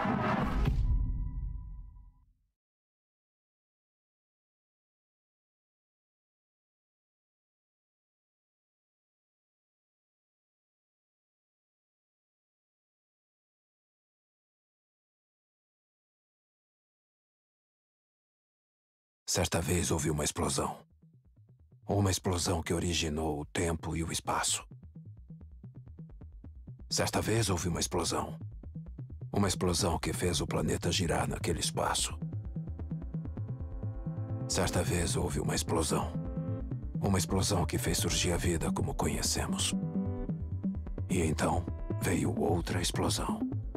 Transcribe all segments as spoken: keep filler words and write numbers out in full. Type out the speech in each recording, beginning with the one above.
Certa vez houve uma explosão. Uma explosão que originou o tempo e o espaço. Certa vez houve uma explosão. Uma explosão que fez o planeta girar naquele espaço. Certa vez houve uma explosão. Uma explosão que fez surgir a vida como conhecemos. E então veio outra explosão.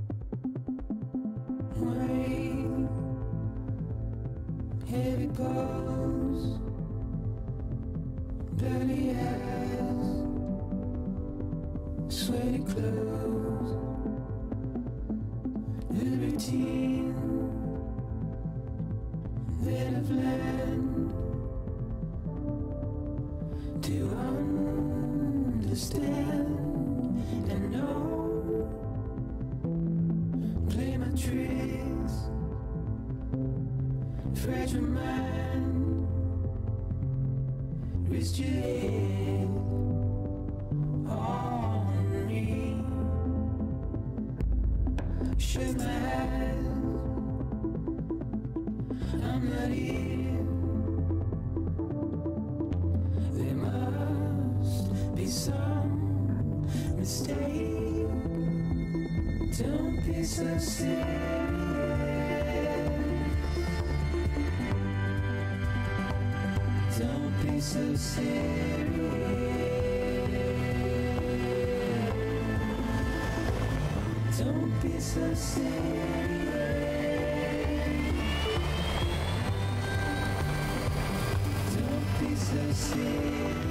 Heavy pulse, bloody eyes, sweaty clothes, libertine, then of land to understand and know, play my tricks. Fragile mind, risk your head on me. Shut my eyes, I'm not here. There must be some mistake. Don't be so serious. Don't be so serious. Don't be so serious. Don't be so serious.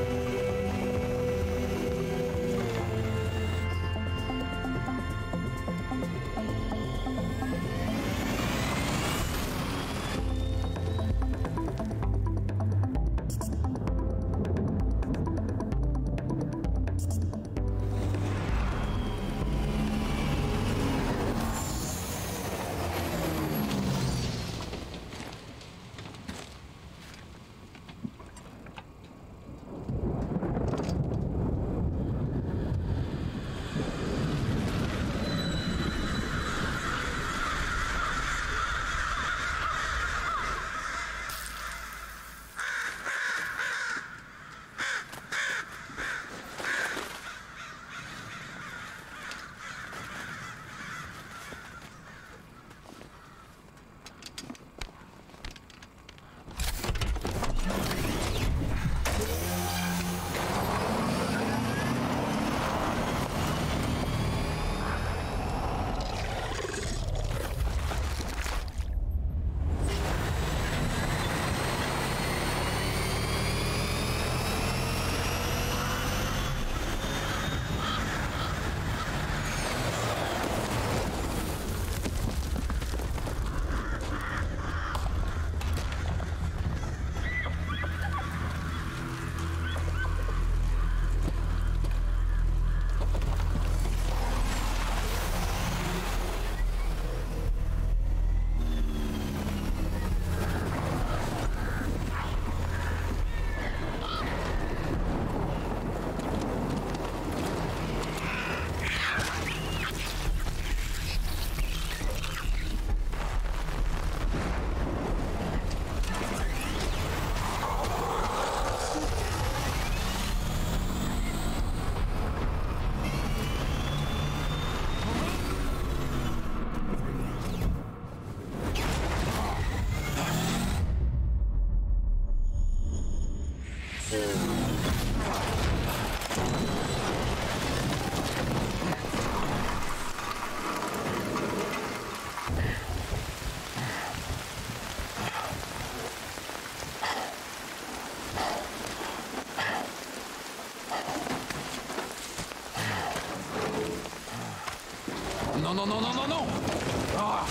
Não, não, não, não, não, não! Ah,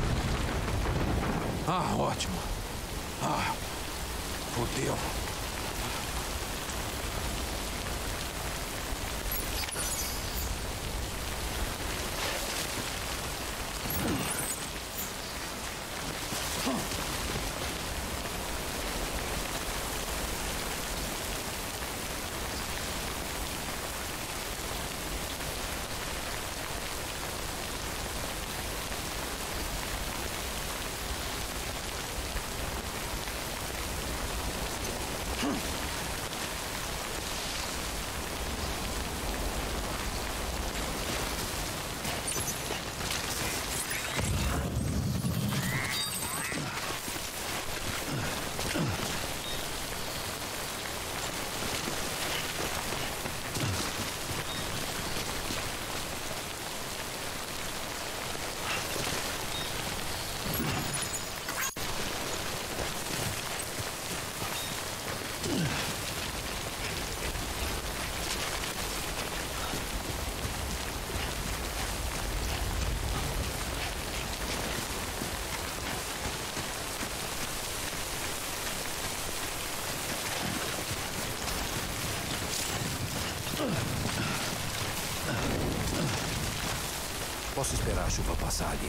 ah ótimo. Ah, fodeu. Posso esperar a chuva passar ali.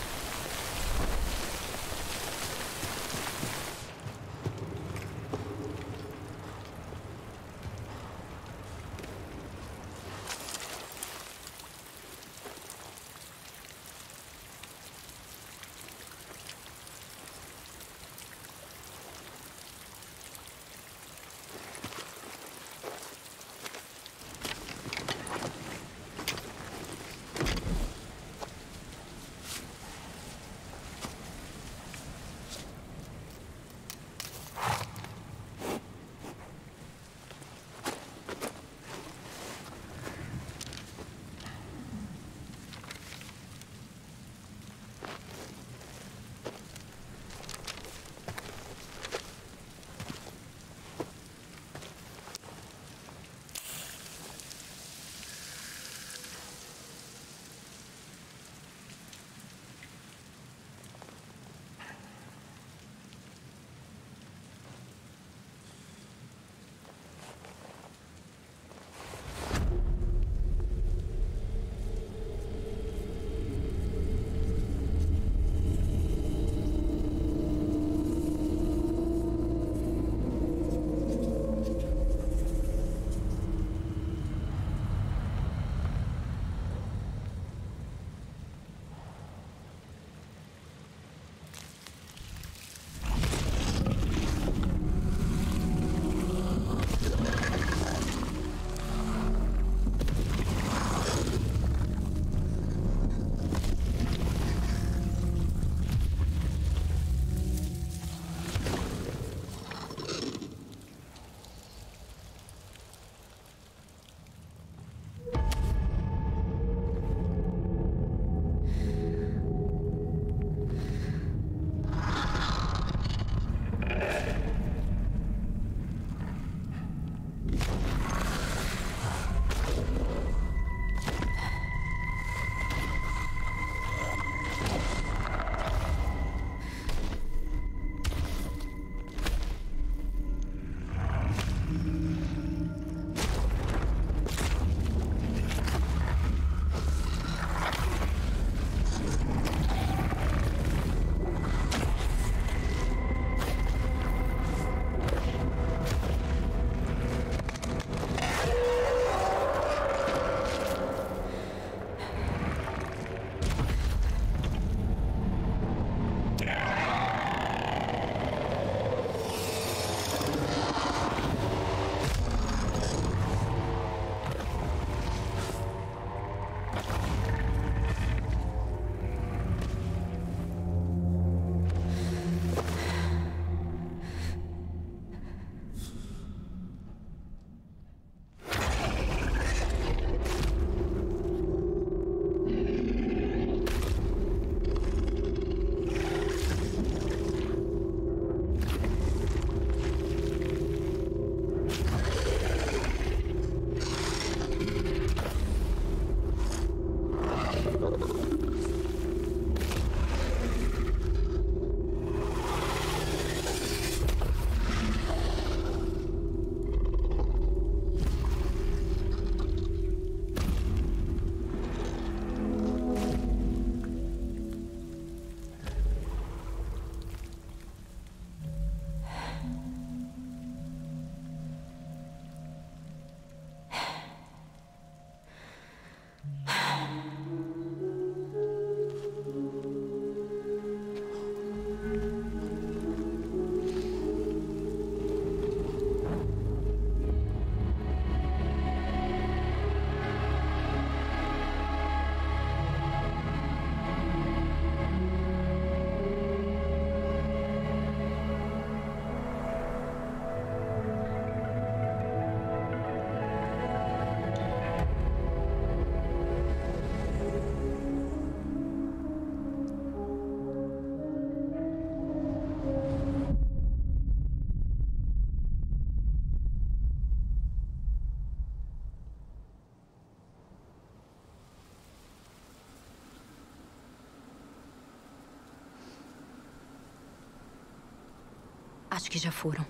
Acho que já foram.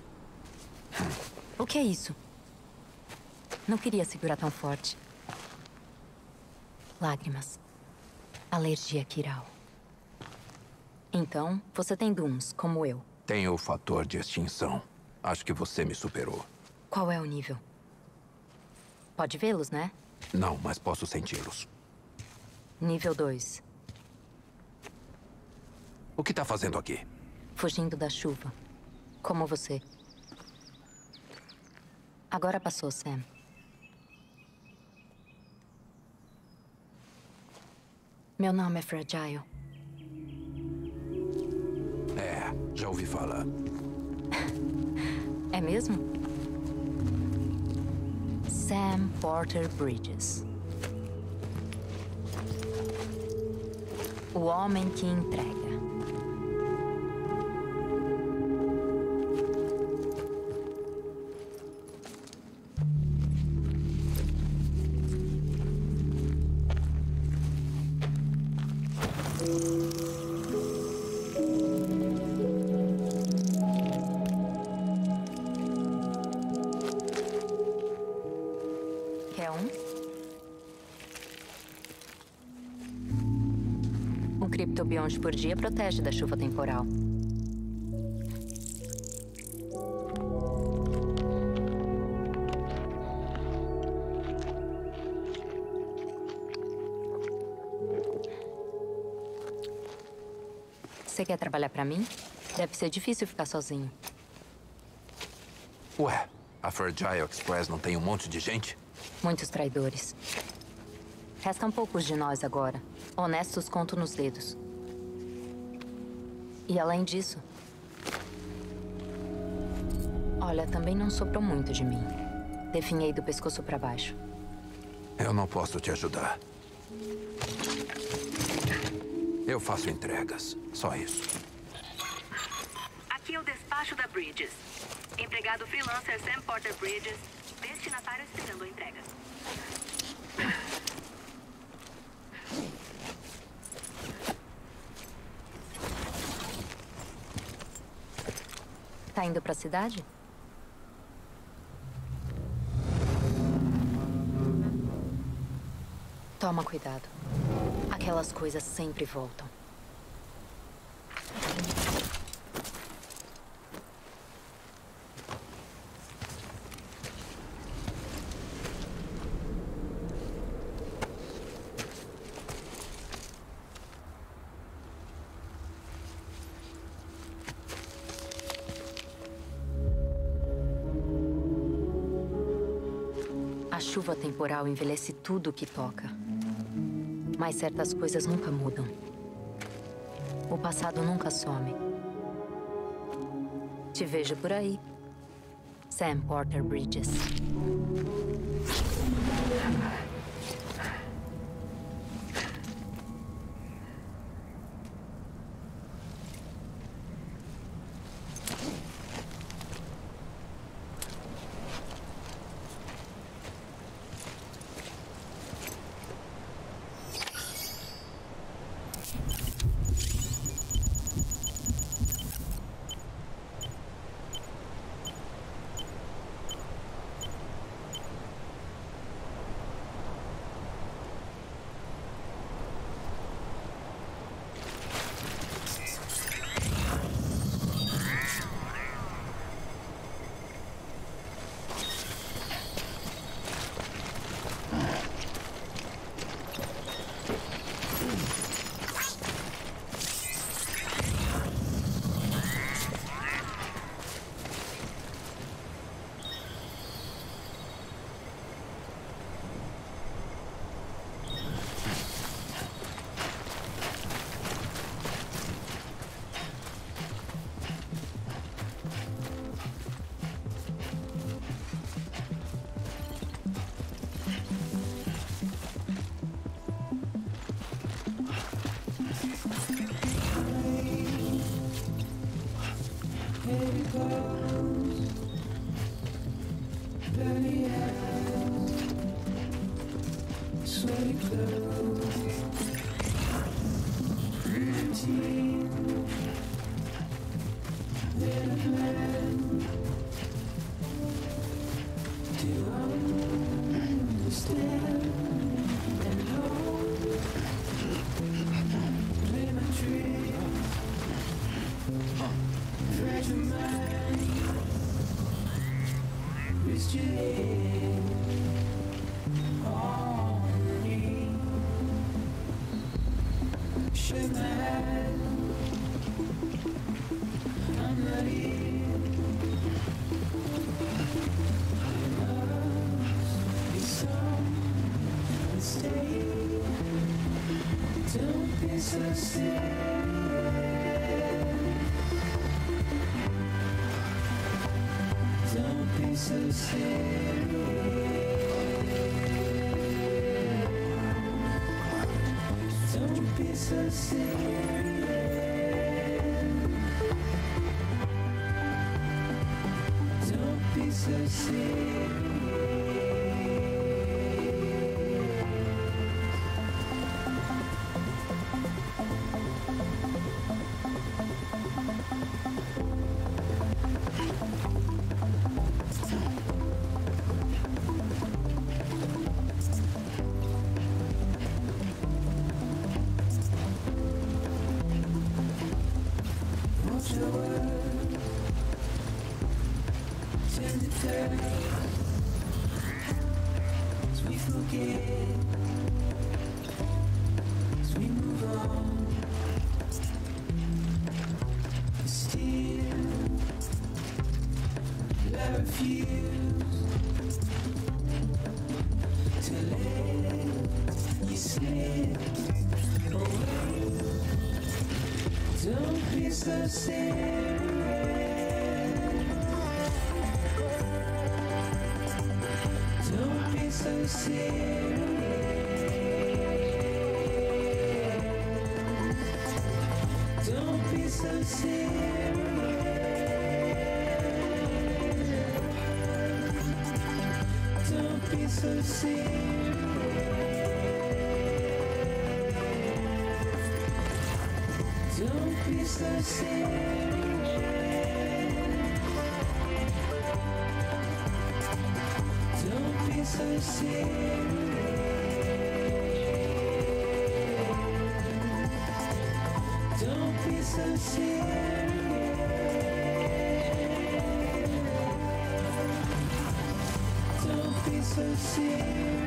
O que é isso? Não queria segurar tão forte. Lágrimas. Alergia quiral. Então, você tem Dooms, como eu. Tenho o fator de extinção. Acho que você me superou. Qual é o nível? Pode vê-los, né? Não, mas posso senti-los. Nível dois. O que tá fazendo aqui? Fugindo da chuva. Como você. Agora passou, Sam. Meu nome é Fragile. É, já ouvi falar. É mesmo? Sam Porter Bridges. O homem que entrega. Quer um? Um criptobionte por dia protege da chuva temporal. Você quer trabalhar pra mim? Deve ser difícil ficar sozinho. Ué, a Fragile Express não tem um monte de gente? Muitos traidores. Restam poucos de nós agora. Honestos conto nos dedos. E além disso... Olha, também não sobrou muito de mim. Definhei do pescoço pra baixo. Eu não posso te ajudar. Eu faço entregas. Só isso. Aqui é o despacho da Bridges. Empregado freelancer Sam Porter Bridges. Destinatário esperando a entrega. Tá indo pra cidade? Toma cuidado. Aquelas coisas sempre voltam. A chuva temporal envelhece tudo que toca. Mas certas coisas nunca mudam. O passado nunca some. Te vejo por aí. Sam Porter Bridges. rest your head on me. Shake my hand, I'm not here. There must be some mistake. Don't be so serious. Don't be so serious. Don't be so serious. Don't be so serious. Watch your words, tend to turn as we forget, as we move on. But still, I refuse to let you slip away. Don't be so serious. Don't be so serious. Don't be so serious. Don't be so serious. Don't be so serious. Don't be so serious. Don't be so serious. Don't be so serious.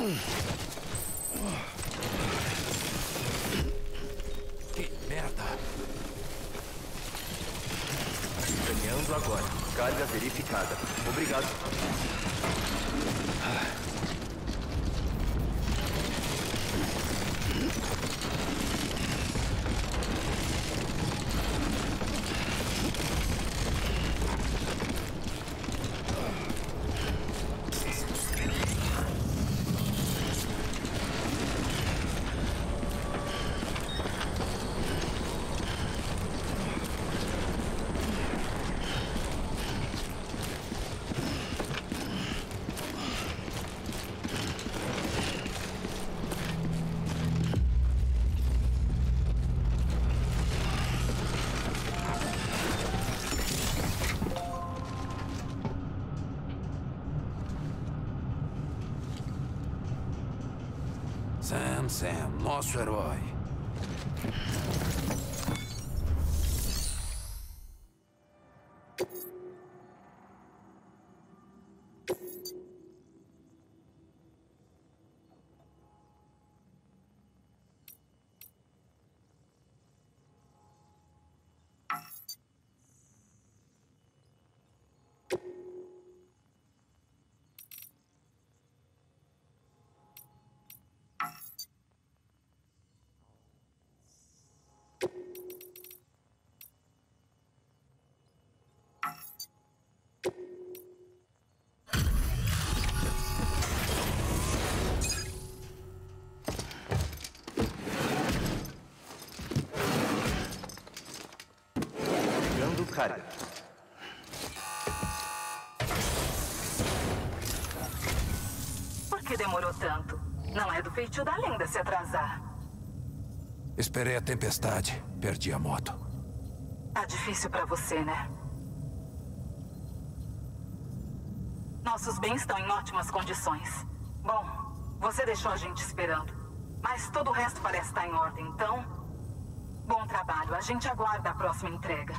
Que merda! Escaneando agora. Carga verificada. Obrigado. Sam, Sam, nosso herói. Carga. Por que demorou tanto? Não é do feitio da lenda se atrasar. Esperei a tempestade. Perdi a moto. Tá difícil pra você, né? Nossos bens estão em ótimas condições. Bom, você deixou a gente esperando. Mas todo o resto parece estar em ordem, então... Bom trabalho. A gente aguarda a próxima entrega.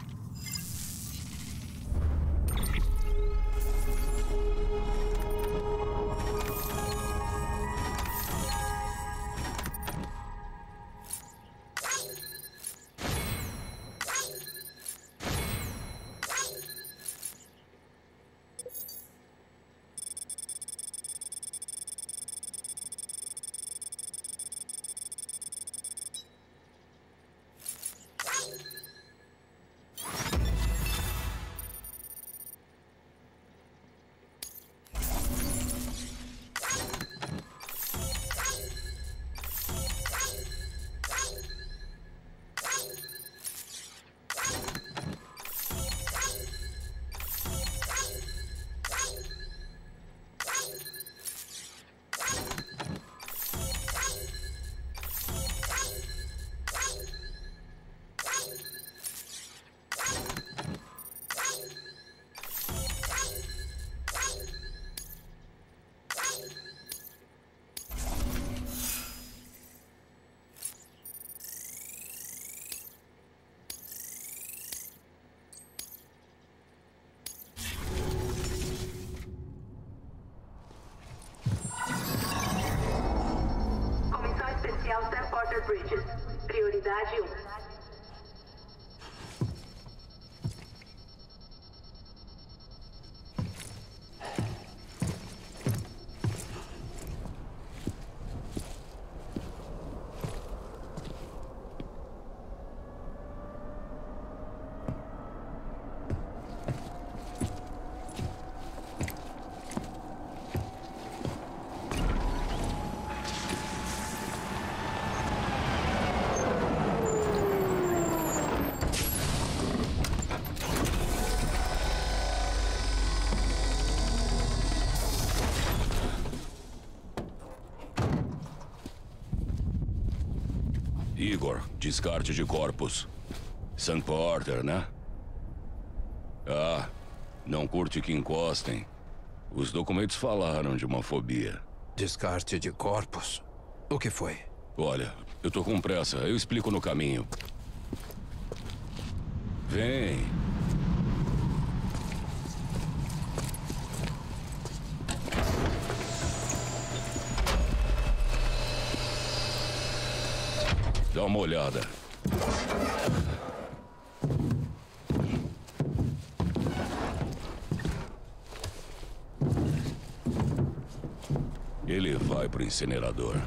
Sam Porter Bridges. Prioridade um. Igor, descarte de corpos. Sam Porter, né? Ah, não curte que encostem. Os documentos falaram de uma fobia. Descarte de corpos? O que foi? Olha, eu tô com pressa. Eu explico no caminho. Vem. dar uma olhada. Ele vai pro incinerador.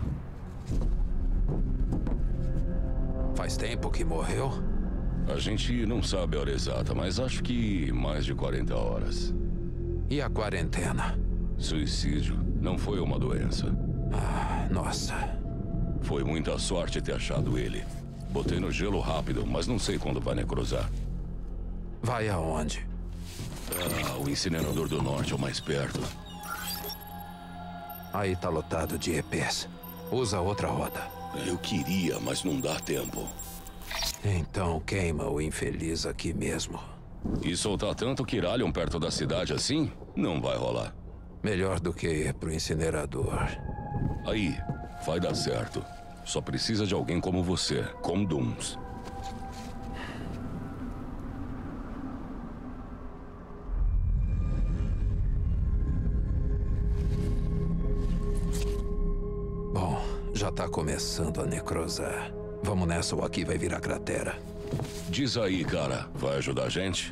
Faz tempo que morreu? A gente não sabe a hora exata, mas acho que mais de quarenta horas. E a quarentena? Suicídio. Não foi uma doença. Ah, nossa. Foi muita sorte ter achado ele. Botei no gelo rápido, mas não sei quando vai necrosar. Vai aonde? Ah, o incinerador do norte é o mais perto. Aí tá lotado de E Ps. Usa outra roda. Eu queria, mas não dá tempo. Então queima o infeliz aqui mesmo. E soltar tanto Kiralion perto da cidade assim? Não vai rolar. Melhor do que ir pro incinerador. Aí, vai dar certo. Só precisa de alguém como você, com Dooms. Bom, já tá começando a necrosar. Vamos nessa ou aqui vai virar cratera. Diz aí, cara, vai ajudar a gente?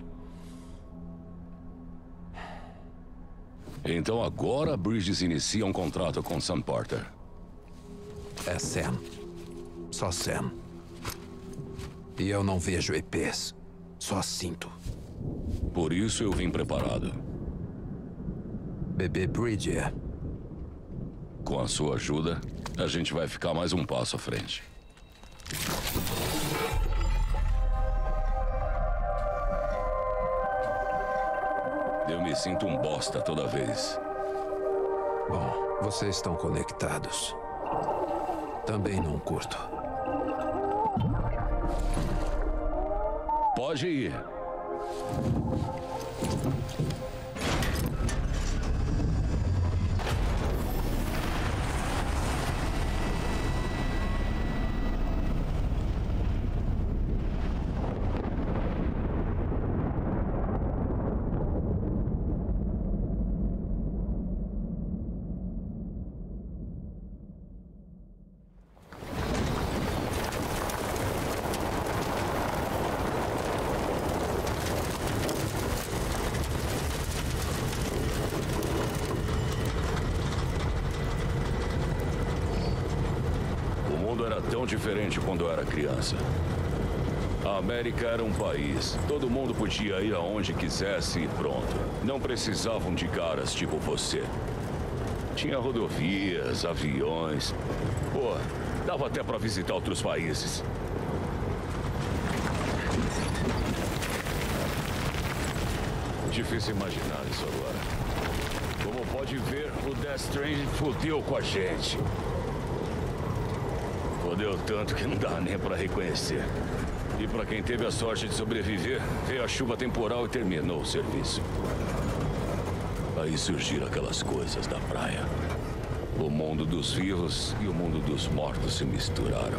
Então agora Bridges inicia um contrato com Sam Porter. É Sam. Só Sam. E eu não vejo E Ps. Só sinto. Por isso eu vim preparado. Bebê Bridger. Com a sua ajuda, a gente vai ficar mais um passo à frente. Eu me sinto um bosta toda vez. Bom, vocês estão conectados. Também não curto. Pode ir. Diferente quando eu era criança. A América era um país. Todo mundo podia ir aonde quisesse e pronto. Não precisavam de caras tipo você. Tinha rodovias, aviões. Pô, dava até pra visitar outros países. Difícil imaginar isso agora. Como pode ver, o Death Stranding fudeu com a gente. Fodeu tanto que não dá nem pra reconhecer. E pra quem teve a sorte de sobreviver, veio a chuva temporal e terminou o serviço. Aí surgiram aquelas coisas da praia. O mundo dos vivos e o mundo dos mortos se misturaram.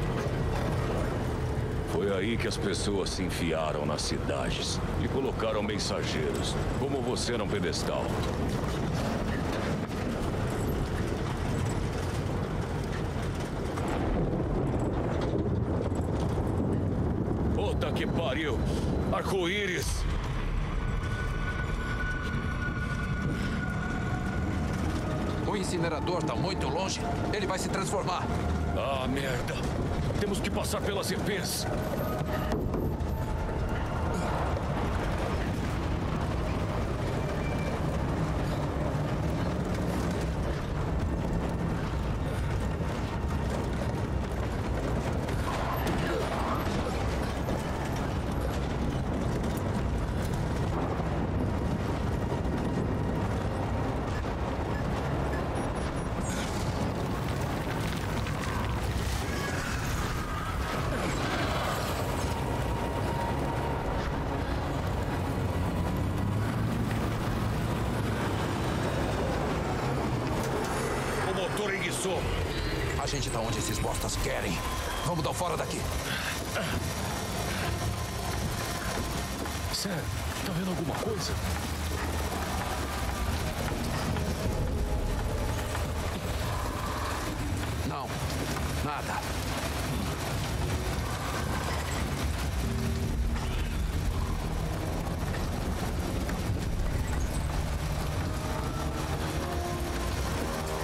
Foi aí que as pessoas se enfiaram nas cidades e colocaram mensageiros, como você num pedestal. Que pariu! Arco-íris! O incinerador tá muito longe. Ele vai se transformar. Ah, merda! Temos que passar pelas E Ps. A gente tá onde esses bostas querem. Vamos dar fora daqui. Sério, tá vendo alguma coisa? Não, nada.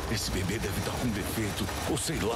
Esse bebê deve estar com defeito, ou sei lá.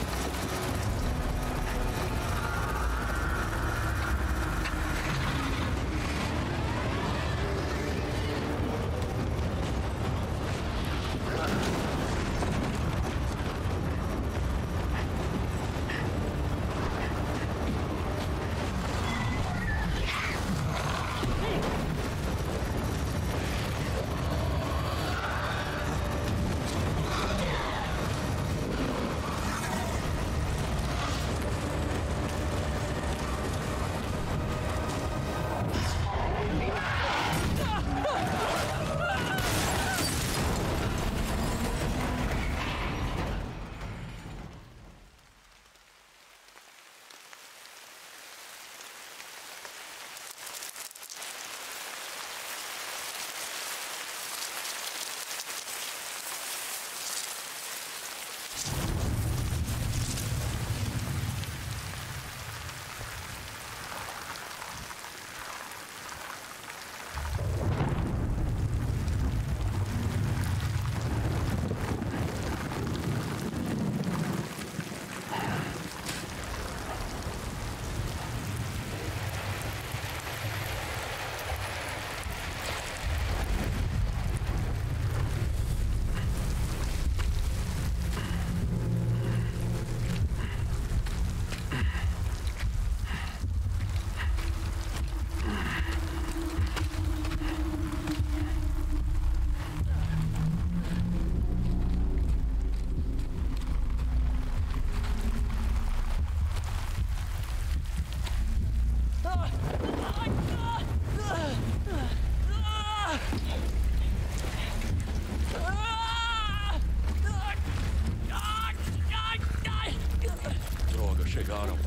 Droga, chegaram.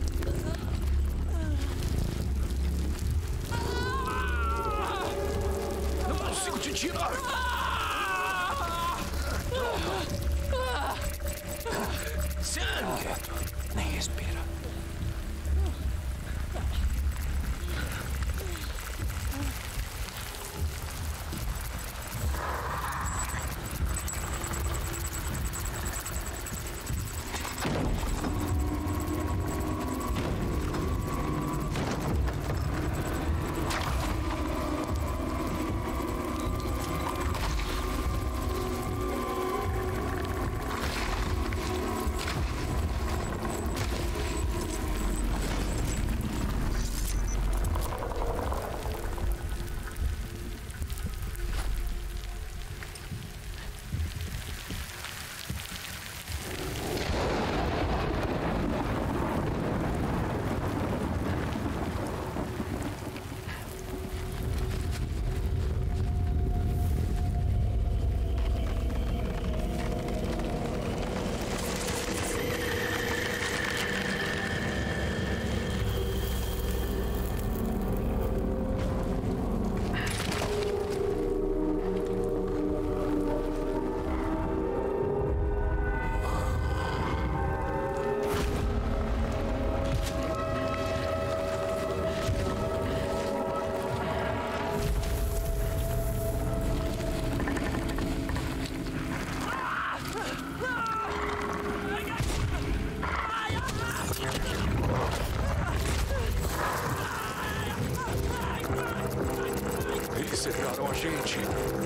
Não consigo te tirar. Sam! Quieto. Nem respira. Eles cercaram a gente.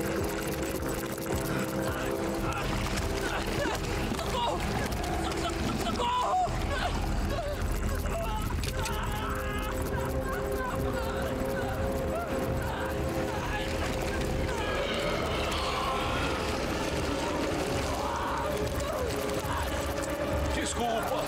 Desculpa.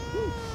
Uh.